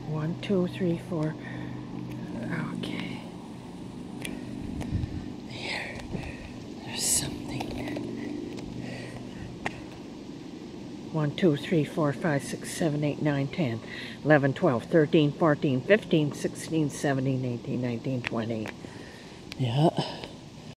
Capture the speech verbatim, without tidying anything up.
One, two, three, four. Okay. There. There's something. One, two, three, four, five, six, seven, eight, nine, ten, eleven, twelve, thirteen, fourteen, fifteen, sixteen, seventeen, eighteen, nineteen, twenty. Yeah.